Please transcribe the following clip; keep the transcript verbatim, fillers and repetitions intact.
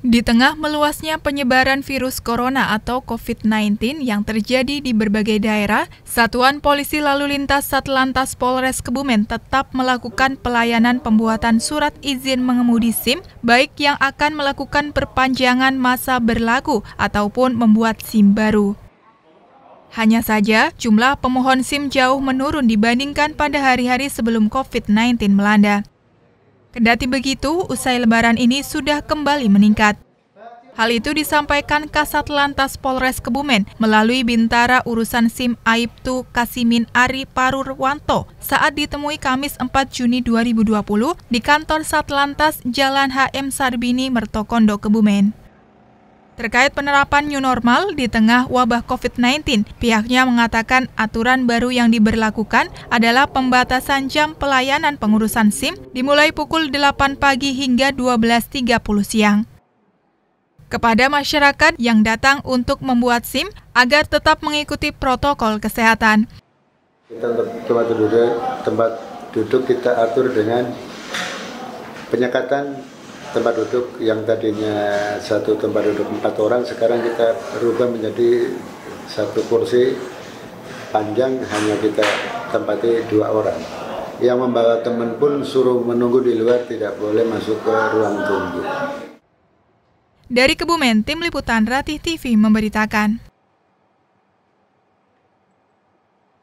Di tengah meluasnya penyebaran virus corona atau covid sembilan belas yang terjadi di berbagai daerah, Satuan Polisi Lalu Lintas Satlantas Polres Kebumen tetap melakukan pelayanan pembuatan surat izin mengemudi SIM, baik yang akan melakukan perpanjangan masa berlaku ataupun membuat SIM baru. Hanya saja, jumlah pemohon SIM jauh menurun dibandingkan pada hari-hari sebelum covid sembilan belas melanda. Kendati begitu, usai Lebaran ini sudah kembali meningkat. Hal itu disampaikan Kasat Lantas Polres Kebumen melalui Bintara Urusan SIM Aibtu Kasimin Ari Parurwanto saat ditemui Kamis empat Juni dua ribu dua puluh di kantor Satlantas Jalan H M Sarbini, Mertokondo, Kebumen. Terkait penerapan new normal di tengah wabah covid sembilan belas, pihaknya mengatakan aturan baru yang diberlakukan adalah pembatasan jam pelayanan pengurusan SIM dimulai pukul delapan pagi hingga dua belas tiga puluh siang. Kepada masyarakat yang datang untuk membuat SIM agar tetap mengikuti protokol kesehatan. Kita untuk tempat duduk, tempat duduk kita atur dengan penyekatan tempat duduk yang tadinya satu tempat duduk empat orang, sekarang kita rubah menjadi satu kursi panjang hanya kita tempati dua orang. Yang membawa teman pun suruh menunggu di luar, tidak boleh masuk ke ruang tunggu. Dari Kebumen, Tim Liputan Ratih T V memberitakan.